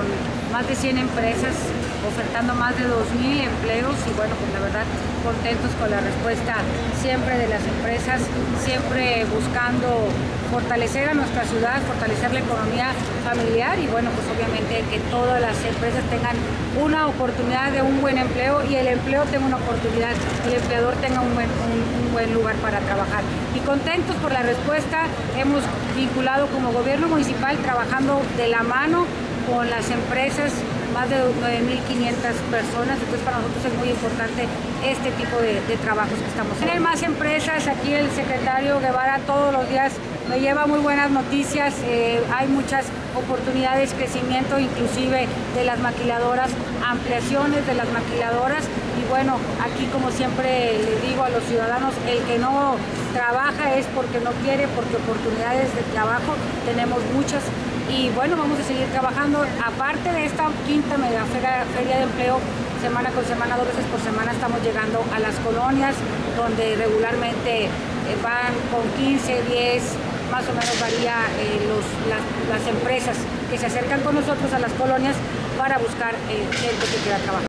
con más de 100 empresas, ofertando más de 2,000 empleos y bueno, pues la verdad contentos con la respuesta siempre de las empresas, siempre buscando fortalecer a nuestra ciudad, fortalecer la economía familiar y bueno, pues obviamente que todas las empresas tengan una oportunidad de un buen empleo y el empleo tenga una oportunidad, el empleador tenga un buen lugar para trabajar. Y contentos por la respuesta, hemos vinculado como gobierno municipal trabajando de la mano con las empresas, más de 9,500 personas, entonces para nosotros es muy importante este tipo de trabajos que estamos haciendo. Tienen más empresas, aquí el secretario Guevara todos los días me lleva muy buenas noticias, hay muchas oportunidades, crecimiento inclusive de las maquiladoras, ampliaciones de las maquiladoras y bueno, aquí como siempre le digo a los ciudadanos, el que no trabaja es porque no quiere, porque oportunidades de trabajo tenemos muchas. Y bueno, vamos a seguir trabajando. Aparte de esta quinta mega feria de empleo, semana con semana, 2 veces por semana, estamos llegando a las colonias, donde regularmente van con 15, 10, más o menos varía las empresas que se acercan con nosotros a las colonias para buscar gente que quiera trabajar.